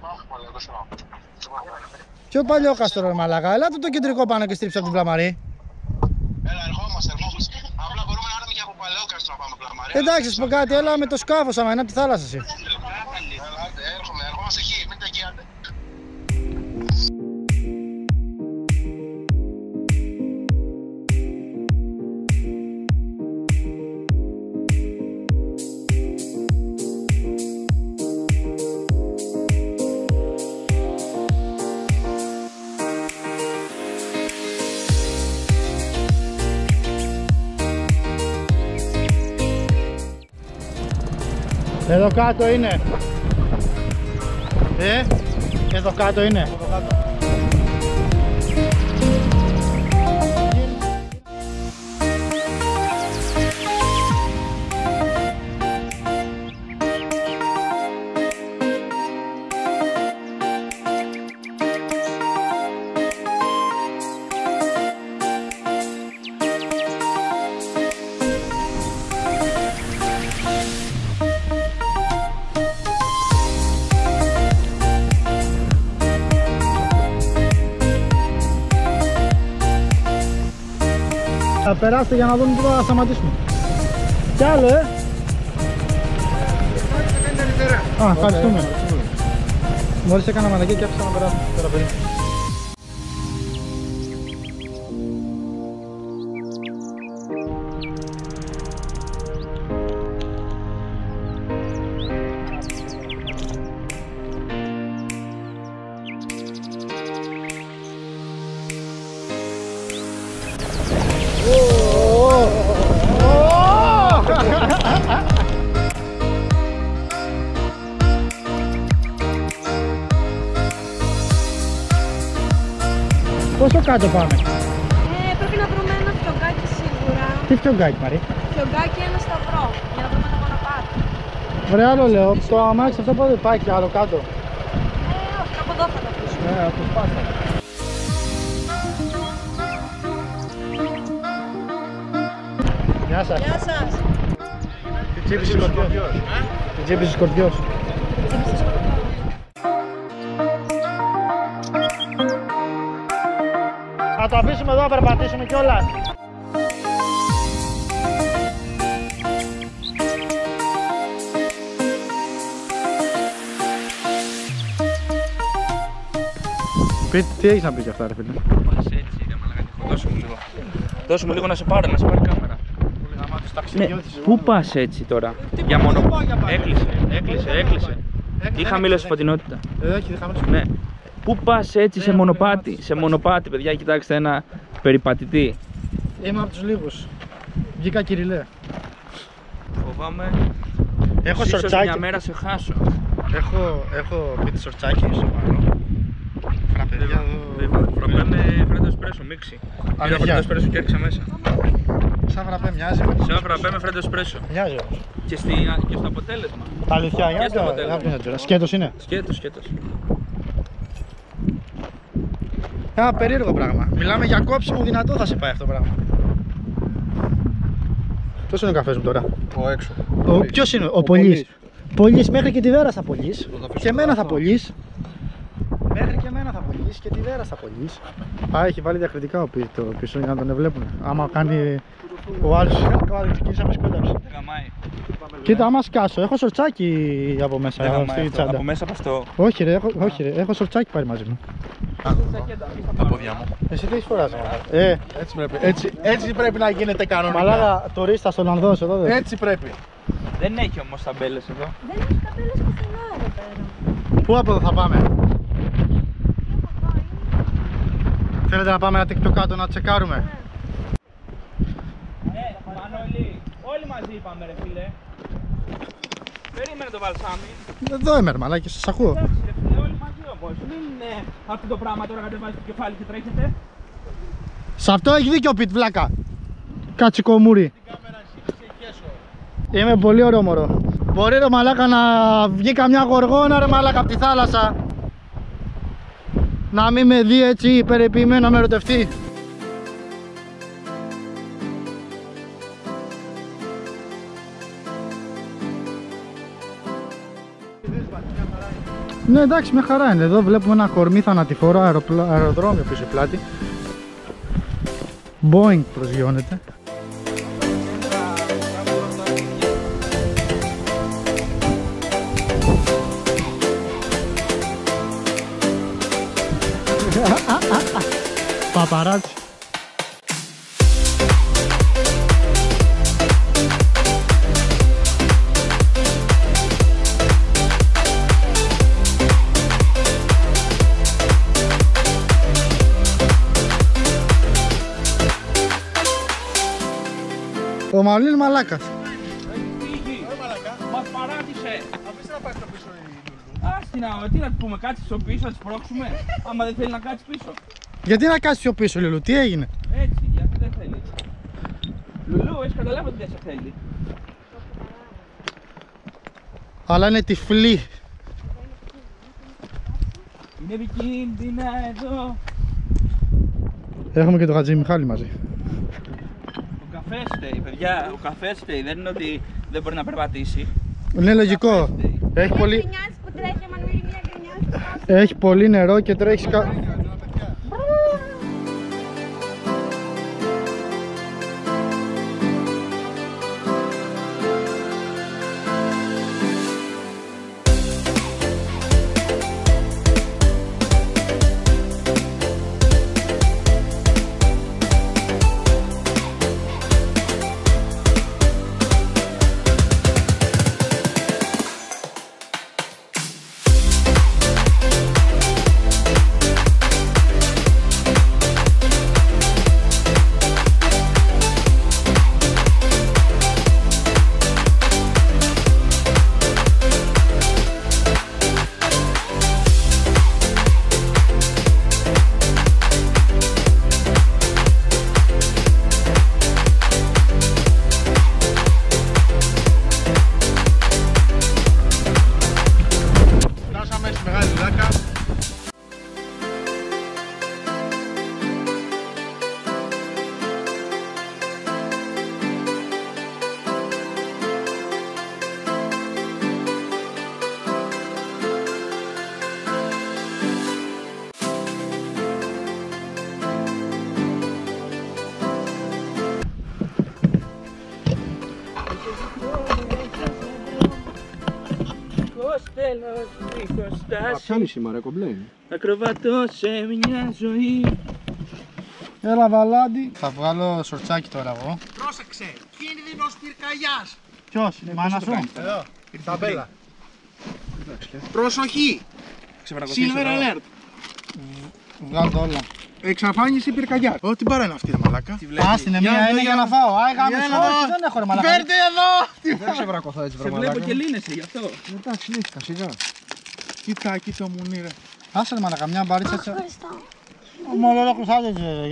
Ποιο παλιό κάστρο, ρε μαλάκα. Ελάτε το κεντρικό πάνω και στρίψε από την Πλαμαρή. Έλα, ερχόμαστε. Απλά μπορούμε να έρθουμε και από παλαιό κάστρο να πάμε Πλαμαρή. Εντάξει, σου πω κάτι, έλα με το σκάφος άμα είναι από τη θάλασσα εσύ. Ερχόμαστε εκεί, μην τα εγγυάτε. Εδώ κάτω είναι. Εδώ κάτω είναι. Θα περάσετε για να δούμε πού θα σταματήσουμε. Κι άλλο, Α, ευχαριστούμε. Μόλις έκανα μαλακή και άφησα να περάσουμε. Τώρα περίπου. Πόσο κάτω πάμε? Πρέπει να βρούμε ένα φιωγκάκι σίγουρα. Τι φιωγκάκι, Μαρή? Φιωγκάκι, ένα σταυρό, για να βρούμε το μονοπάτι. Ωραία, άλλο λέω, το αμάξι αυτό πότε πάει κι άλλο κάτω? Όχι, από εδώ θα το αφήσουμε. Από σπάσα. Γεια σας. Γεια σας. Τι τσίπησε σκορπιός? Τι τσίπησε σκορπιός? Θα το αφήσουμε εδώ να περπατήσουμε κιόλας. Τι έχεις να πεις για αυτά, ρε φίλε? Πας έτσι, ρε μαλάκα, δώσε μου λίγο. Δώσε μου λίγο να σε πάρει κάμερα. Πού πας έτσι τώρα? Για μόνο. Έκλεισε. Τι χαμήλωσε φωτεινότητα? Έχει χαμήλωσε. Ναι. Πού πας έτσι σε μονοπάτι? Σε μονοπάτι, παιδιά, κοιτάξτε ένα περιπατητή. Είμαι από τους λίγους. Βγήκα Κυριλέ. Φοβάμαι. Έχω ίσως σορτσάκι. μια μέρα σε χάσω. Έχω πίτι σορτσάκι στο πάνω. Φραπεδιά εδώ. Φραπέ με φρέντο εσπρέσο, μίξη. Πήρα φρέντο εσπρέσο και έριξα μέσα. Σαν φραπέ μοιάζει. Σαν φραπέ με φρέντο εσπρέσο. Μοιάζει όμως. Και στο αποτέλεσμα. Αλήθεια, Και στο αποτέλεσμα. Σκέτος είναι. Σκέτος. Ένα περίεργο πράγμα. Μιλάμε για κόψιμο δυνατό, θα σε πάει αυτό το πράγμα. Ποιος είναι ο καφές μου τώρα? Ο έξω. Ποιος είναι? Ο Πολύς. Πολύς, μέχρι και τη Βέρα θα πωλείς. Και εμένα θα πωλείς. Μέχρι και εμένα θα πωλείς και τη Βέρα θα πωλείς. Α, έχει βάλει διακριτικά ο το πίσω για να τον βλέπουν. Άμα κάνει ο άλλος κίνησα με σκόνταψε. Κοίτα, άμα σκάσω, έχω σορτσάκι από μέσα στη τσάντα. Από μέσα από αυτό. Όχι ρε, έχω σορτσάκι πάρει μαζί μου. Τα πόδια μου. Εσύ τι φοράς? Έτσι πρέπει να γίνεται κανονικά. Μαλάκα, τουρίστα στον Ανδός εδώ δεν. Έτσι πρέπει. Δεν έχει όμως ταμπέλες εδώ. Δεν έχει ταμπέλες πουθενά εδώ πέρα. Πού από εδώ θα πάμε? Θέλετε να πάμε ένα TikTok κάτω να τσεκάρουμε? Μανώλη, όλοι μαζί είπαμε ρε φίλε. Περίμενε το βαλσάμι. Εδώ είμαι ρε μαλάκι, σας ακούω. Εντάξει ρε φίλε, όλοι μαζί όμως. Μην είναι αυτό το πράγμα τώρα κατεβάζει το κεφάλι και τρέχετε. Σε αυτό έχει δίκιο ο Πιτ, βλάκα. Κατσικομούρι. Είμαι πολύ ωραίο μωρό. Μπορεί ρε μαλάκα να βγει καμιά γοργόνα ρε μαλάκα από τη θάλασσα. Να μην με δει έτσι υπερεποιημένο να με ερωτευτεί. Ναι, εντάξει, μια χαρά είναι. Εδώ βλέπουμε ένα κορμί θανατηφόρο, αεροδρόμιο πίσω πλάτη. Boeing προσγειώνεται. Παπαράτσι. Ο Μαουλή είναι μαλάκας. Μας παράτησε. Αφήστε να πάει στο πίσω η Άστι τι να του πούμε, κάτσε στο πίσω, να τη σπρώξουμε. Άμα δεν θέλει να κάτσει πίσω. Γιατί να κάτσεις πιο πίσω, Λουλού, τι έγινε? Έτσι, γιατί δεν θέλει. Λουλού, έχεις καταλάβει ότι δεν σε θέλει. Αλλά είναι τυφλή. Είναι επικίνδυνα εδώ. Έχουμε και τον Χατζη Μιχάλη μαζί. Ο καφές φταίει, παιδιά. Ο καφές φταίει. Δεν είναι ότι δεν μπορεί να περπατήσει. Είναι λογικό. Έχει πολύ... Γκρινιάζει που τρέχει, άμα μην μια γκρινιάζει. Έχει πολύ νερό και τρέχει Τέλος, δίχως στάση. Πιάνει σήμερα, κομπλέ. Ακροβατώ σε μια ζωή. Έλα Βαλάντι. Θα βγάλω σορτσάκι τώρα εγώ. Πρόσεξε, κίνδυνος πυρκαγιάς. Ποιος, η μάνα σου? Εδώ, η ταμπέλα. Προσοχή, silver alert. Βγάλω το όλα. Εξαφάνιση πυρκαγιάς. Ό,τι παρά είναι αυτή, ρε μαλάκα. Ας την μία είναι για να φάω. Άι γάμισο, όχι δεν έχω ρε μαλάκα. Φέρτε εδώ! Δεν σε βρακωθώ έτσι Σε βρε βλέπω μαλάκα. και λύνεσαι γι' αυτό. Εντάξει, λύθηκα, σιγά. Κοίτα, κοίτα μουνί ρε. Άσε ρε μαλάκα, μια μπαρίτσα έτσι. Ευχαριστώ. Μόνο όλα κρουσάδες.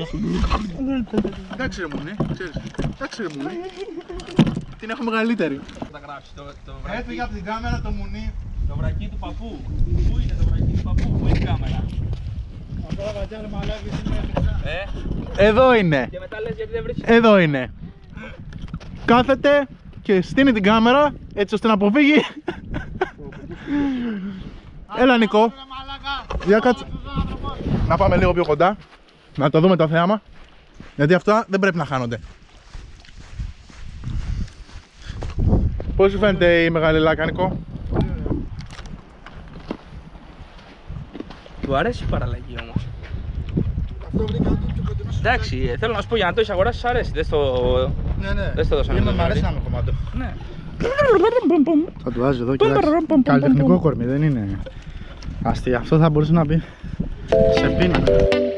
Εντάξει ρε μουνί, ξέρεις. Εντάξει ρε μουνί. Την έχω μεγαλύτερη. Θα γράψει το βρακί. Έφυγε από την κάμερα το μουνί. Το βρακί του παππού. Πού είναι το βρακί του παππού, πού είναι η κάμερα. Εδώ είναι. Και μετά λες γιατί δεν βρίσκεις. Εδώ είναι. Κάθεται και στείνει την κάμερα έτσι ώστε να αποφύγει. Έλα Νικό. Για κάτσε. Να πάμε λίγο πιο κοντά. Να το δούμε το θέαμα. Γιατί αυτά δεν πρέπει να χάνονται. Πώς σου φαίνεται η μεγάλη λάκα, Νικό? Του αρέσει η παραλλαγή όμως. Εντάξει, θέλω να σου πω για να το έχεις αγοράσει, σ' αρέσει. Δεν στο δώσανε. Μ' αρέσει να είμαι κομμάτο. Ναι. Θα του βάζω εδώ, κοιτάξτε. Καλλιτεχνικό κορμί, δεν είναι αστεία. Αυτό θα μπορούσε να μπει σε πίνα.